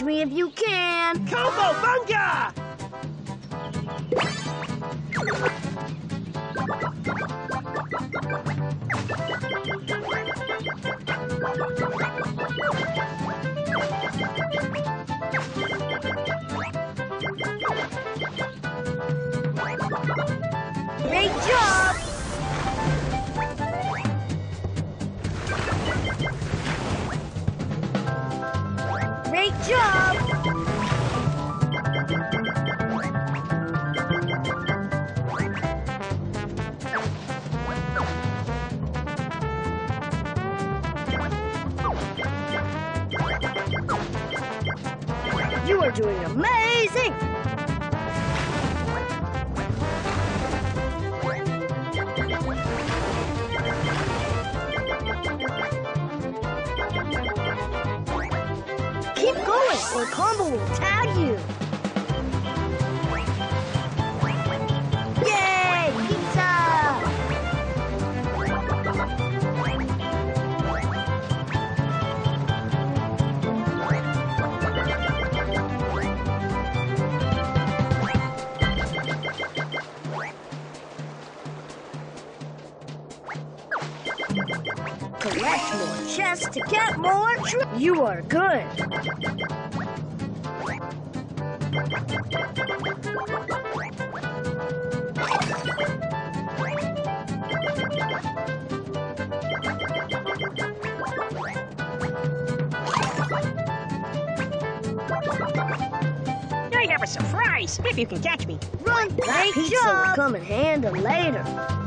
me if you can. Combo Bunga! Great job! Great job! You are doing amazing! Keep going, or Combo will tag you. Yay! Pizza! Collect more chests to get more You are good. I have a surprise, if you can catch me. Run! That pizza will come in handy later.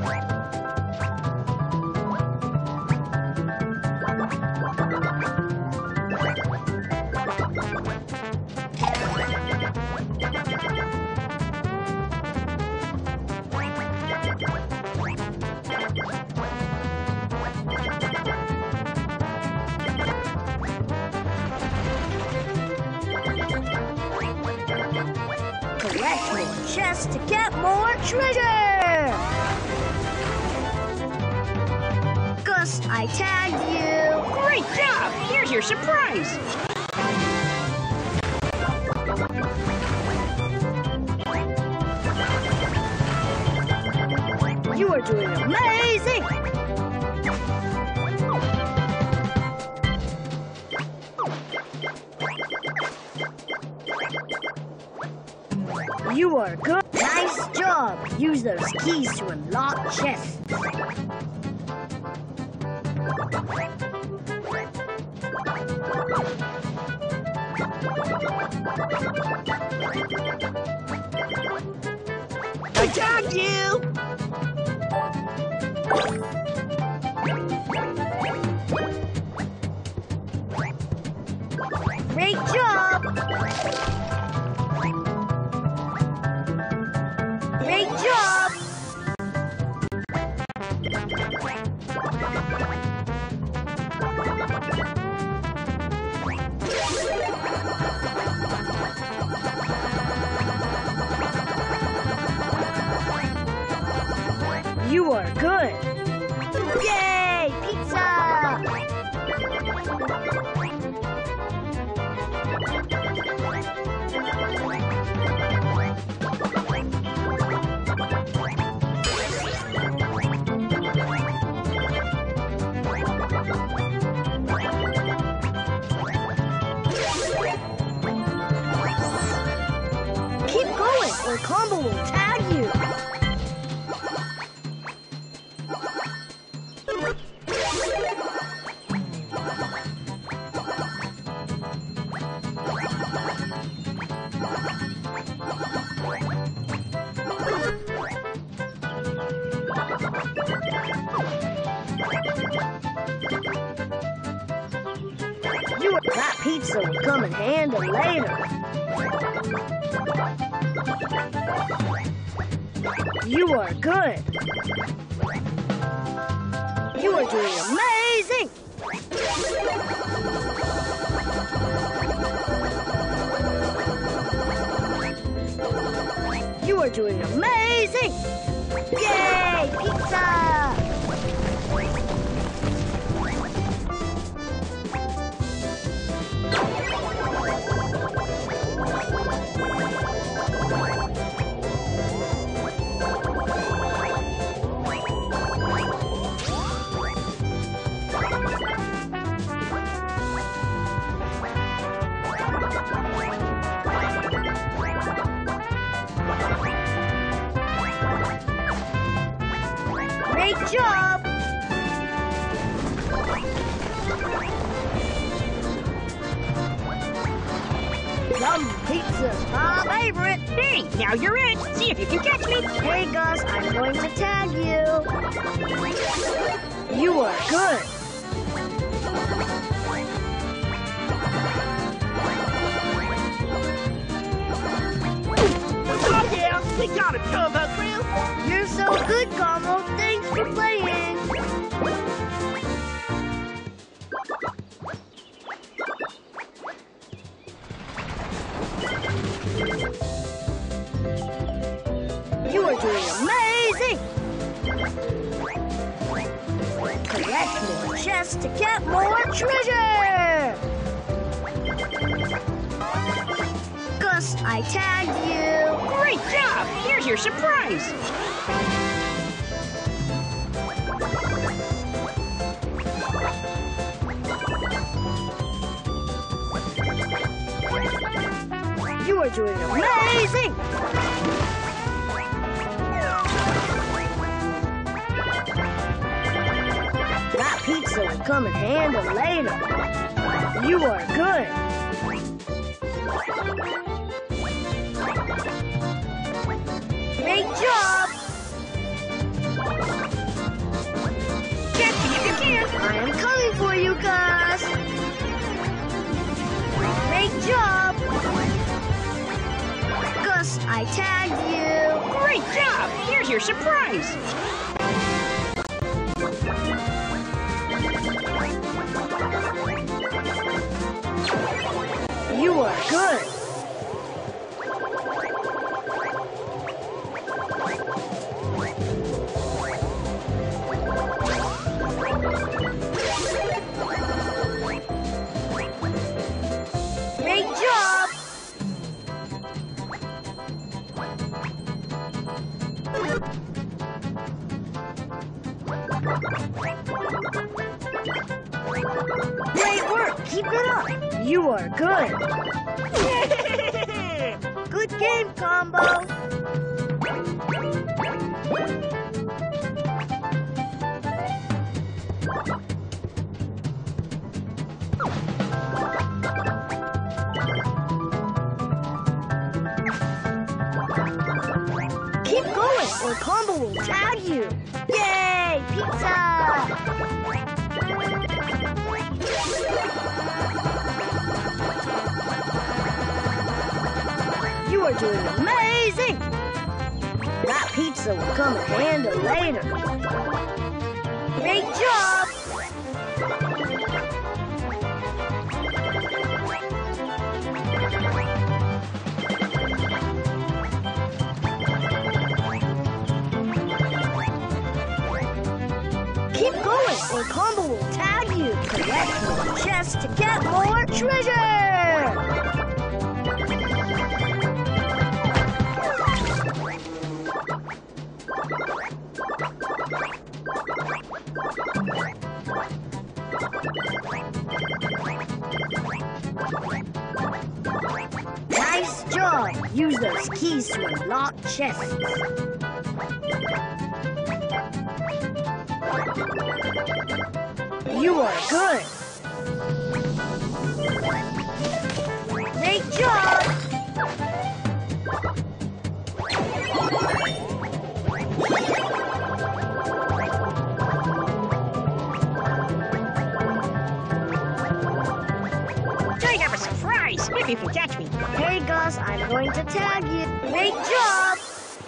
Collect more chests to get more treasure! Gus, I tagged you! Great job! Here's your surprise! You are doing amazing! You are good. Nice job. Use those keys to unlock chests. I tagged you! Great job! Great job! You are good! Yay! Pizza! Keep going, or Combo will tag you. That pizza will come in handy later. You are good. You are doing amazing. You are doing amazing. Yay, pizza! Great job! Yum pizza's my favorite. Hey, now you're it. See if you can catch me. Hey Gus, I'm going to tag you. You are good. Oh yeah, we got him, Combo Crew. You're so good, Cosmo. Thanks for playing. You are doing amazing. Collect more chests to get more treasure. Gus, I tagged you. Great job. Here's your surprise. You are doing amazing. That pizza will come in handy later. You are good. Great job. Catch me if you can. I am coming for you, Gus. Great job. Gus, I tagged you. Great job. Here's your surprise. You are good. Great job. Great work. Keep it up. You are good. Good game, Combo. Keep going, or Combo will tag you. Yay, pizza! You are doing amazing! That pizza will come in handy later. Great job! Keep going, or Combo will tag you. Collect more chests to get more treasure! Nice job! Use those keys to unlock chests. You are good. Great job! I have a surprise. If you can catch me. Hey Gus, I'm going to tag you. Great job!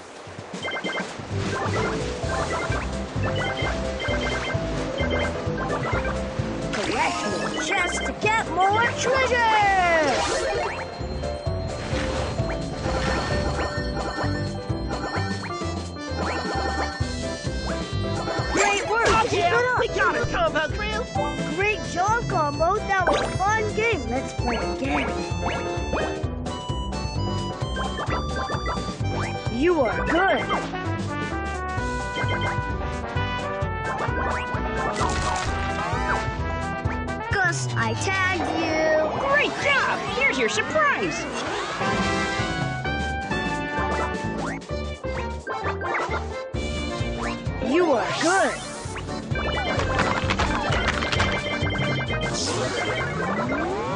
Collect more chests to get more treasure! Great work! Oh Keep yeah, it up! we got him, Combo Crew. Great job, Combo! That was a fun game! Let's play again! You are good! Gus, I tagged you! Great job! Here's your surprise! You are good.